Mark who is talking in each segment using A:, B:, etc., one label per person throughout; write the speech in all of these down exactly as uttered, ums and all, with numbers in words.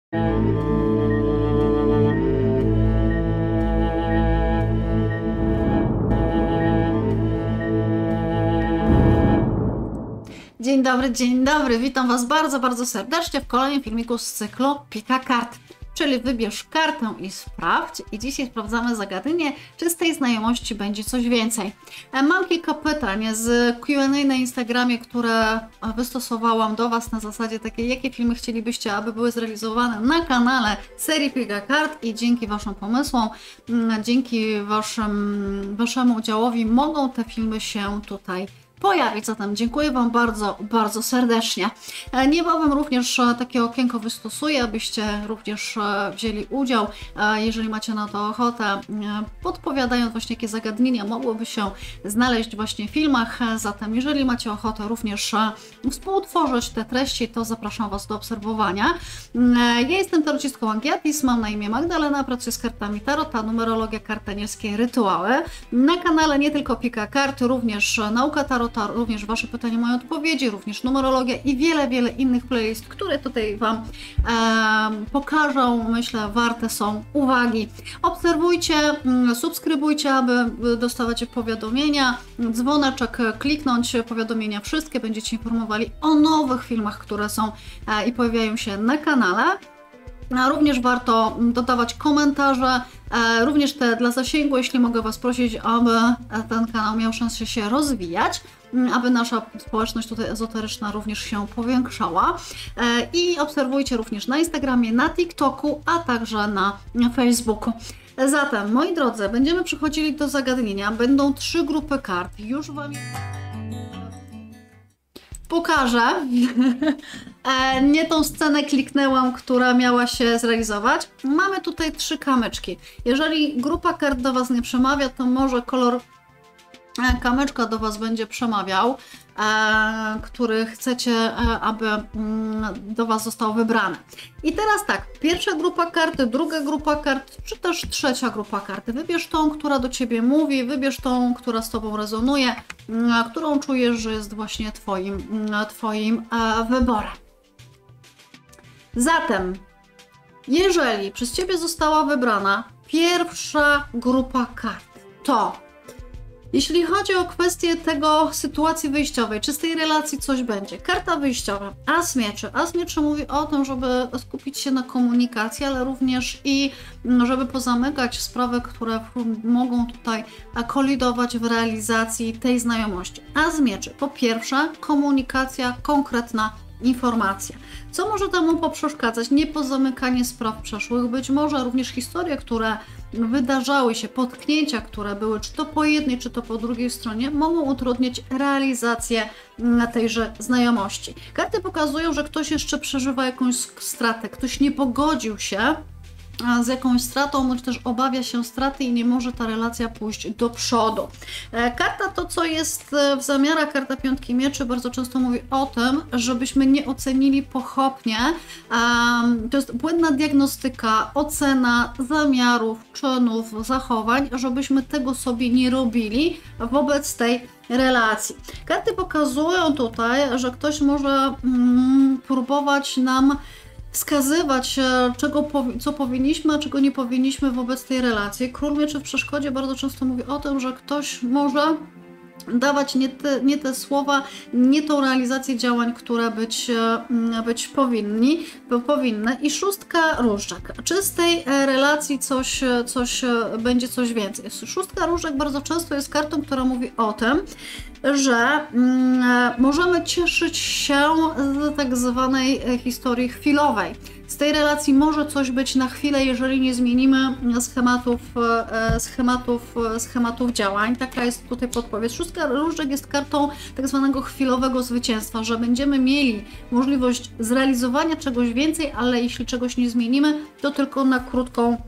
A: Dzień dobry, dzień dobry, witam Was bardzo, bardzo serdecznie w kolejnym filmiku z cyklu Pika Kart, czyli wybierz kartę i sprawdź. I dzisiaj sprawdzamy zagadnienie, czy z tej znajomości będzie coś więcej. Mam kilka pytań z Q and A na Instagramie, które wystosowałam do Was na zasadzie takiej, jakie filmy chcielibyście, aby były zrealizowane na kanale serii Pika Kart, i dzięki Waszym pomysłom, dzięki waszym, Waszemu udziałowi mogą te filmy się tutaj pojawić. Zatem dziękuję Wam bardzo, bardzo serdecznie. Niebawem również takie okienko wystosuję, abyście również wzięli udział, jeżeli macie na to ochotę, podpowiadając właśnie, jakie zagadnienia mogłyby się znaleźć właśnie w filmach. Zatem jeżeli macie ochotę również współtworzyć te treści, to zapraszam Was do obserwowania. Ja jestem tarocistką Agiatis, mam na imię Magdalena, pracuję z kartami tarota, numerologia, karty anielskie, rytuały. Na kanale nie tylko Pika Kart, również nauka tarota, również Wasze pytania, moje odpowiedzi, również numerologia i wiele, wiele innych playlist, które tutaj Wam e, pokażą. Myślę, warte są uwagi. Obserwujcie, subskrybujcie, aby dostawać powiadomienia, dzwoneczek kliknąć, powiadomienia wszystkie, będziecie informowali o nowych filmach, które są e, i pojawiają się na kanale. A również warto dodawać komentarze, e, również te dla zasięgu, jeśli mogę Was prosić, aby ten kanał miał szansę się rozwijać, aby nasza społeczność tutaj ezoteryczna również się powiększała. E, I obserwujcie również na Instagramie, na TikToku, a także na Facebooku. Zatem, moi drodzy, będziemy przechodzili do zagadnienia. Będą trzy grupy kart. Już Wam pokażę. Nie tą scenę kliknęłam, która miała się zrealizować. Mamy tutaj trzy kamyczki. Jeżeli grupa kart do Was nie przemawia, to może kolor kamyczka do Was będzie przemawiał, e, który chcecie, e, aby mm, do Was został wybrany. I teraz tak, pierwsza grupa karty, druga grupa kart, czy też trzecia grupa karty. Wybierz tą, która do Ciebie mówi, wybierz tą, która z Tobą rezonuje, m, którą czujesz, że jest właśnie Twoim, m, twoim e, wyborem. Zatem, jeżeli przez Ciebie została wybrana pierwsza grupa kart, to jeśli chodzi o kwestię tego sytuacji wyjściowej, czy z tej relacji coś będzie, karta wyjściowa, as mieczy. As mieczy mówi o tym, żeby skupić się na komunikacji, ale również i żeby pozamykać sprawy, które mogą tutaj kolidować w realizacji tej znajomości. As mieczy, po pierwsze, komunikacja, konkretna informacja. Co może temu poprzeszkadzać? Nie pozamykanie spraw przeszłych, być może również historie, które wydarzały się, potknięcia, które były, czy to po jednej, czy to po drugiej stronie, mogą utrudnić realizację tejże znajomości. Karty pokazują, że ktoś jeszcze przeżywa jakąś stratę, ktoś nie pogodził się z jakąś stratą, bądź też obawia się straty i nie może ta relacja pójść do przodu. Karta to, co jest w zamiarach, karta piątki mieczy bardzo często mówi o tym, żebyśmy nie ocenili pochopnie. To jest błędna diagnostyka, ocena zamiarów, czynów, zachowań, żebyśmy tego sobie nie robili wobec tej relacji. Karty pokazują tutaj, że ktoś może mm, próbować nam wskazywać, czego, co powinniśmy, a czego nie powinniśmy wobec tej relacji. Król mieczy w przeszkodzie bardzo często mówi o tym, że ktoś może dawać nie te, nie te słowa, nie tą realizację działań, które być, być powinni, powinny. I szóstka różdżek. Czy z tej relacji coś, coś będzie coś więcej? Szóstka różdżek bardzo często jest kartą, która mówi o tym, że mm, możemy cieszyć się z tak zwanej historii chwilowej. Z tej relacji może coś być na chwilę, jeżeli nie zmienimy schematów, schematów, schematów działań. Taka jest tutaj podpowiedź. Szóstka różdżek jest kartą tak zwanego chwilowego zwycięstwa, że będziemy mieli możliwość zrealizowania czegoś więcej, ale jeśli czegoś nie zmienimy, to tylko na krótką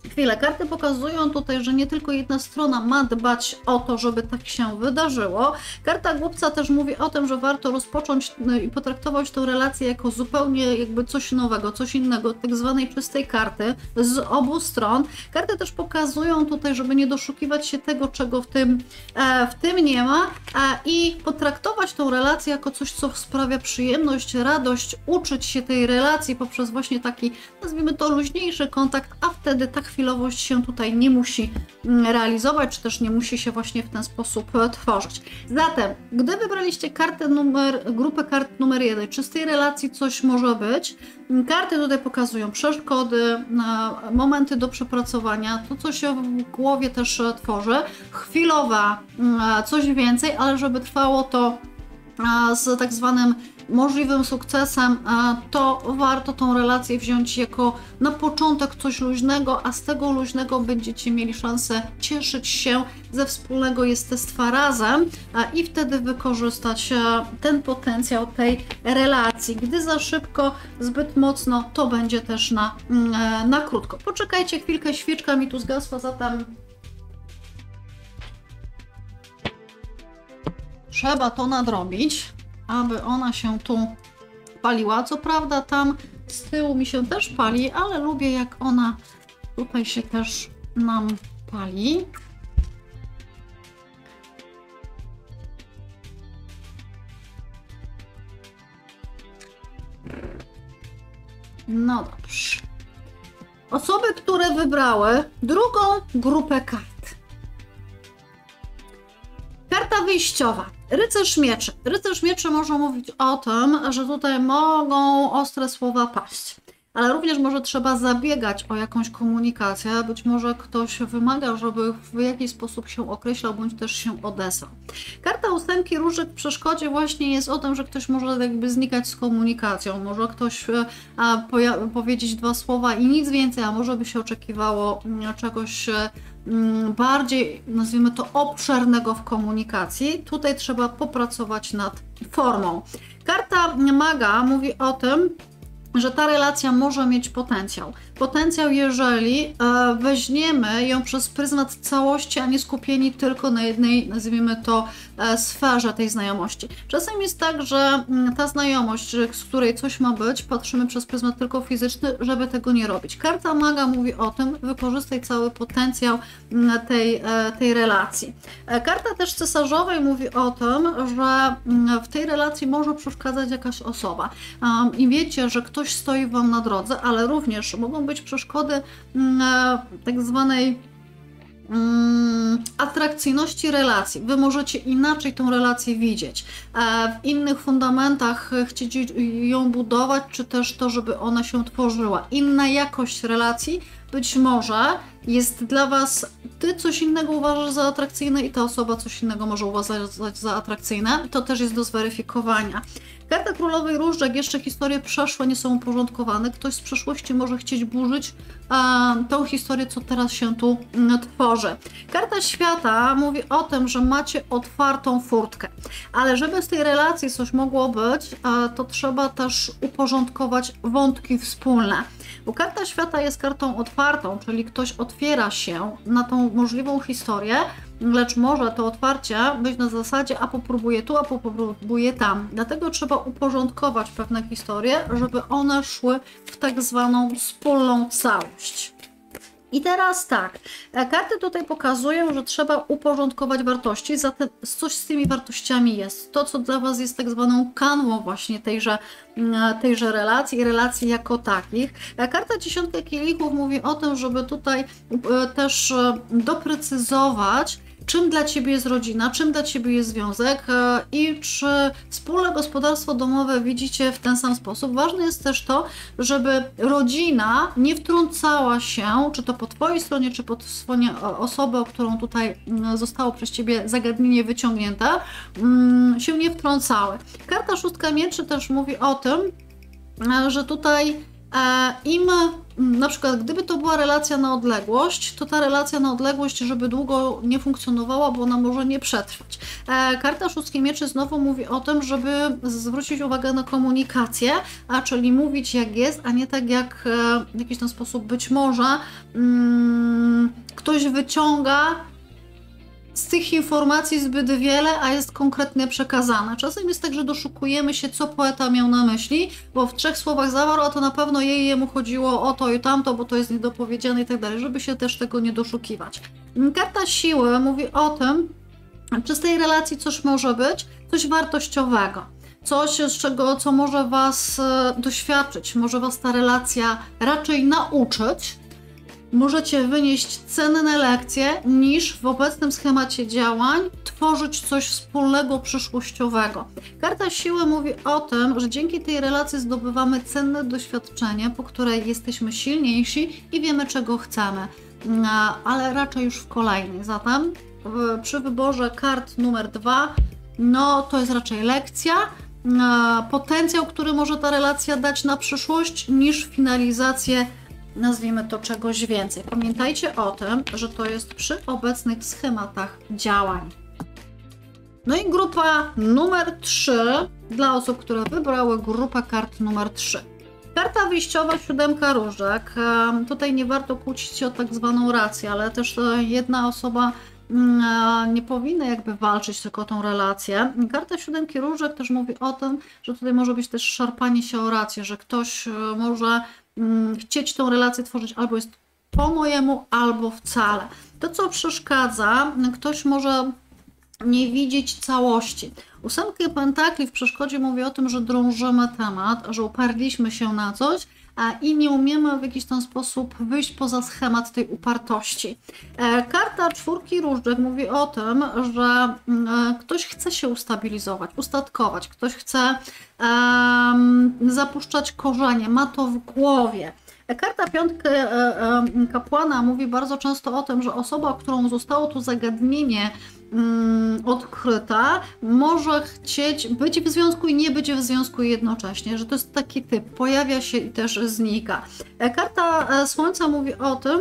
A: Chwilę, karty pokazują tutaj, że nie tylko jedna strona ma dbać o to, żeby tak się wydarzyło. Karta głupca też mówi o tym, że warto rozpocząć i potraktować tę relację jako zupełnie jakby coś nowego, coś innego, tak zwanej czystej karty z obu stron. Karty też pokazują tutaj, żeby nie doszukiwać się tego, czego w tym, e, w tym nie ma, e, i potraktować tę relację jako coś, co sprawia przyjemność, radość, uczyć się tej relacji poprzez właśnie taki, nazwijmy to, luźniejszy kontakt, a wtedy ta chwilowość się tutaj nie musi realizować, czy też nie musi się właśnie w ten sposób tworzyć. Zatem, gdy wybraliście kartę numer, grupę kart numer jeden, czy z tej relacji coś może być, karty tutaj pokazują przeszkody, momenty do przepracowania, to co się w głowie też tworzy, chwilowa, coś więcej, ale żeby trwało to z tak zwanym możliwym sukcesem, to warto tą relację wziąć jako na początek coś luźnego, a z tego luźnego będziecie mieli szansę cieszyć się ze wspólnego jestestwa razem i wtedy wykorzystać ten potencjał tej relacji. Gdy za szybko, zbyt mocno, to będzie też na, na krótko. Poczekajcie chwilkę, świeczka mi tu zgasła, zatem trzeba to nadrobić, aby ona się tu paliła. Co prawda tam z tyłu mi się też pali, ale lubię, jak ona tutaj się też nam pali. No dobrze. Osoby, które wybrały drugą grupę kart. Karta wyjściowa. Rycerz mieczy. Rycerz mieczy może mówić o tym, że tutaj mogą ostre słowa paść, ale również może trzeba zabiegać o jakąś komunikację. Być może ktoś wymaga, żeby w jakiś sposób się określał, bądź też się odesłał. Karta ósemki różek w przeszkodzie właśnie jest o tym, że ktoś może jakby znikać z komunikacją. Może ktoś a, powiedzieć dwa słowa i nic więcej, a może by się oczekiwało czegoś bardziej, nazwijmy to, obszernego w komunikacji. Tutaj trzeba popracować nad formą. Karta maga mówi o tym, że ta relacja może mieć potencjał. Potencjał, jeżeli e, weźmiemy ją przez pryzmat całości, a nie skupieni tylko na jednej, nazwijmy to, e, sferze tej znajomości. Czasem jest tak, że m, ta znajomość, z której coś ma być, patrzymy przez pryzmat tylko fizyczny, żeby tego nie robić. Karta maga mówi o tym, wykorzystaj cały potencjał m, tej, e, tej relacji. E, karta też cesarzowej mówi o tym, że m, w tej relacji może przeszkadzać jakaś osoba. Um, I wiecie, że ktoś stoi Wam na drodze, ale również mogą być przeszkody mm, tak zwanej mm, atrakcyjności relacji. Wy możecie inaczej tą relację widzieć, e, w innych fundamentach chcieć ją budować, czy też to, żeby ona się tworzyła. Inna jakość relacji być może jest dla Was, Ty coś innego uważasz za atrakcyjne i ta osoba coś innego może uważać za atrakcyjne. To też jest do zweryfikowania. Karta Królowej Różdżek, jeszcze historie przeszłe nie są uporządkowane. Ktoś z przeszłości może chcieć burzyć e, tą historię, co teraz się tu m, tworzy. Karta Świata mówi o tym, że macie otwartą furtkę, ale żeby z tej relacji coś mogło być, e, to trzeba też uporządkować wątki wspólne. Bo Karta Świata jest kartą otwartą, czyli ktoś otwiera się na tą możliwą historię, lecz może to otwarcie być na zasadzie, a popróbuję tu, a popróbuję tam. Dlatego trzeba uporządkować pewne historie, żeby one szły w tak zwaną wspólną całość. I teraz tak, karty tutaj pokazują, że trzeba uporządkować wartości, zatem coś z tymi wartościami jest. To, co dla Was jest tak zwaną kanwą właśnie tejże, tejże relacji i relacji jako takich. Karta Dziesiątka Kielichów mówi o tym, żeby tutaj też doprecyzować, czym dla Ciebie jest rodzina, czym dla Ciebie jest związek i czy wspólne gospodarstwo domowe widzicie w ten sam sposób. Ważne jest też to, żeby rodzina nie wtrącała się, czy to po Twojej stronie, czy po stronie osoby, o którą tutaj zostało przez Ciebie zagadnienie wyciągnięte, się nie wtrącały. Karta Szóstka Mieczy też mówi o tym, że tutaj Im, na przykład, gdyby to była relacja na odległość, to ta relacja na odległość, żeby długo nie funkcjonowała, bo ona może nie przetrwać. Karta szóstki mieczy znowu mówi o tym, żeby zwrócić uwagę na komunikację, a czyli mówić jak jest, a nie tak jak w jakiś ten sposób być może hmm, ktoś wyciąga z tych informacji zbyt wiele, a jest konkretnie przekazane. Czasem jest tak, że doszukujemy się, co poeta miał na myśli, bo w trzech słowach zawarł, a to na pewno jej jemu chodziło o to i tamto, bo to jest niedopowiedziane i tak dalej, żeby się też tego nie doszukiwać. Karta siły mówi o tym, czy z tej relacji coś może być, coś wartościowego. Coś, z czego, co może Was doświadczyć, może Was ta relacja raczej nauczyć. Możecie wynieść cenne lekcje, niż w obecnym schemacie działań tworzyć coś wspólnego, przyszłościowego. Karta siły mówi o tym, że dzięki tej relacji zdobywamy cenne doświadczenie, po której jesteśmy silniejsi i wiemy, czego chcemy, ale raczej już w kolejnej. Zatem przy wyborze kart numer dwa, no to jest raczej lekcja, potencjał, który może ta relacja dać na przyszłość, niż finalizację, nazwijmy to, czegoś więcej. Pamiętajcie o tym, że to jest przy obecnych schematach działań. No i grupa numer trzy dla osób, które wybrały grupę kart numer trzy. Karta wyjściowa, siódemka różek. Tutaj nie warto kłócić się o tak zwaną rację, ale też jedna osoba nie powinna jakby walczyć tylko o tą relację. Karta siódemki różek też mówi o tym, że tutaj może być też szarpanie się o rację, że ktoś może chcieć tą relację tworzyć albo jest po mojemu, albo wcale. To, co przeszkadza, ktoś może nie widzieć całości. Ósemka pentakli w przeszkodzie mówi o tym, że drążymy temat, że uparliśmy się na coś, a i nie umiemy w jakiś ten sposób wyjść poza schemat tej upartości. Karta czwórki różdżek mówi o tym, że ktoś chce się ustabilizować, ustatkować, ktoś chce um, zapuszczać korzenie, ma to w głowie. Karta piątki kapłana mówi bardzo często o tym, że osoba, którą zostało tu zagadnienie odkryta, może chcieć być w związku i nie być w związku jednocześnie, że to jest taki typ, pojawia się i też znika. Karta Słońca mówi o tym,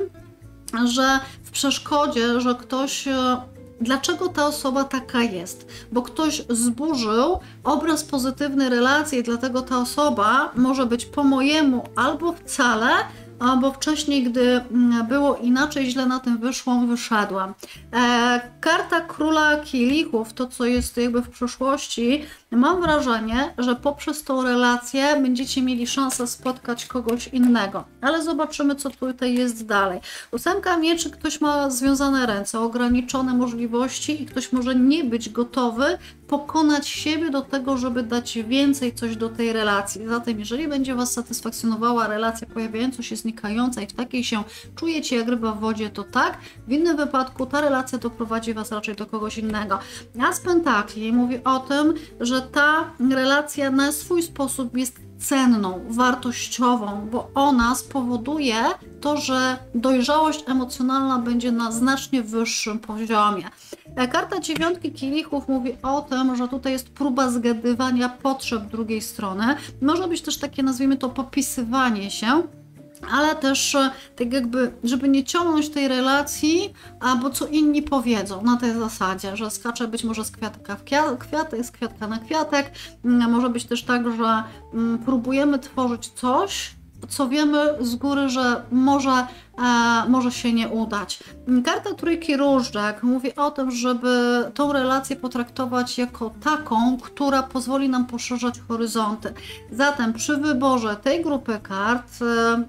A: że w przeszkodzie, że ktoś, dlaczego ta osoba taka jest, bo ktoś zburzył obraz pozytywnej relacji i dlatego ta osoba może być po mojemu albo wcale, bo wcześniej, gdy było inaczej, źle na tym wyszłam, wyszedłam. E, karta króla kielichów, to co jest jakby w przyszłości, mam wrażenie, że poprzez tą relację będziecie mieli szansę spotkać kogoś innego. Ale zobaczymy, co tutaj jest dalej. Ósemka mieczy, ktoś ma związane ręce, ograniczone możliwości i ktoś może nie być gotowy pokonać siebie do tego, żeby dać więcej coś do tej relacji. Zatem jeżeli będzie Was satysfakcjonowała relacja pojawiająca się, znikająca i w takiej się czujecie jak ryba w wodzie, to tak. W innym wypadku ta relacja doprowadzi Was raczej do kogoś innego. As pentakli mówi o tym, że ta relacja na swój sposób jest cenną, wartościową, bo ona spowoduje to, że dojrzałość emocjonalna będzie na znacznie wyższym poziomie. Karta dziewiątki kielichów mówi o tym, że tutaj jest próba zgadywania potrzeb drugiej strony. Może być też takie, nazwijmy to, popisywanie się, ale też tak jakby, żeby nie ciągnąć tej relacji, albo co inni powiedzą na tej zasadzie, że skacze być może z kwiatka w kwiatek, z kwiatka na kwiatek. Może być też tak, że próbujemy tworzyć coś, co wiemy z góry, że może, e, może się nie udać. Karta trójki różdżek mówi o tym, żeby tą relację potraktować jako taką, która pozwoli nam poszerzać horyzonty. Zatem przy wyborze tej grupy kart, e, e,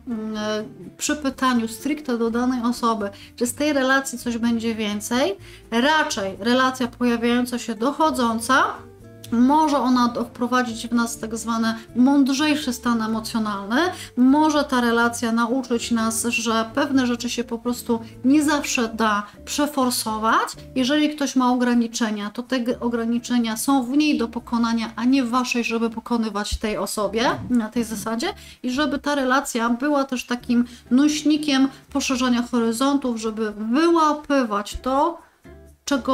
A: przy pytaniu stricte do danej osoby, czy z tej relacji coś będzie więcej, raczej relacja pojawiająca się dochodząca, może ona wprowadzić w nas tak zwany mądrzejszy stan emocjonalny, może ta relacja nauczyć nas, że pewne rzeczy się po prostu nie zawsze da przeforsować. Jeżeli ktoś ma ograniczenia, to te ograniczenia są w niej do pokonania, a nie w waszej, żeby pokonywać tej osobie na tej zasadzie i żeby ta relacja była też takim nośnikiem poszerzania horyzontów, żeby wyłapywać to, czego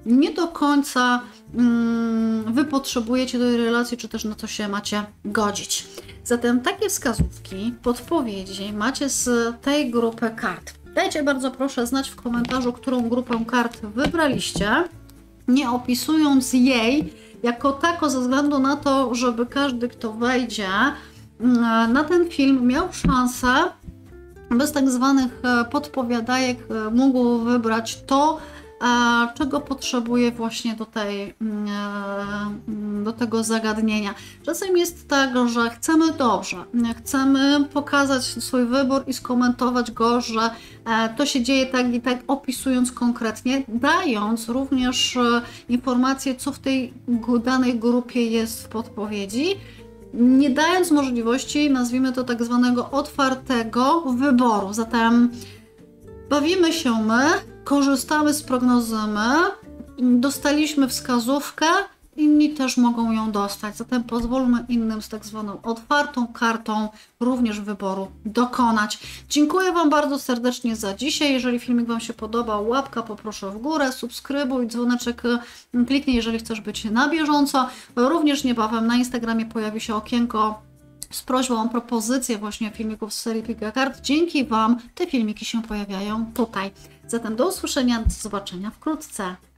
A: nie do końca mm, Wy potrzebujecie tej relacji, czy też na co się macie godzić. Zatem takie wskazówki, podpowiedzi macie z tej grupy kart. Dajcie bardzo proszę znać w komentarzu, którą grupę kart wybraliście, nie opisując jej jako tako ze względu na to, żeby każdy, kto wejdzie na ten film, miał szansę bez tak zwanych podpowiadajek mógł wybrać to, czego potrzebuje właśnie do, tej, do tego zagadnienia. Czasem jest tak, że chcemy dobrze, chcemy pokazać swój wybór i skomentować go, że to się dzieje tak i tak, opisując konkretnie, dając również informację, co w tej danej grupie jest w podpowiedzi, nie dając możliwości, nazwijmy to tak zwanego otwartego wyboru. Zatem bawimy się my, korzystamy z prognozy my, dostaliśmy wskazówkę, inni też mogą ją dostać. Zatem pozwólmy innym z tak zwaną otwartą kartą również wyboru dokonać. Dziękuję Wam bardzo serdecznie za dzisiaj. Jeżeli filmik Wam się podobał, łapka poproszę w górę, subskrybuj, dzwoneczek kliknij, jeżeli chcesz być na bieżąco. Również niebawem na Instagramie pojawi się okienko z prośbą o propozycję właśnie filmików z serii Piga Kart. Dzięki Wam te filmiki się pojawiają tutaj. Zatem do usłyszenia, do zobaczenia wkrótce.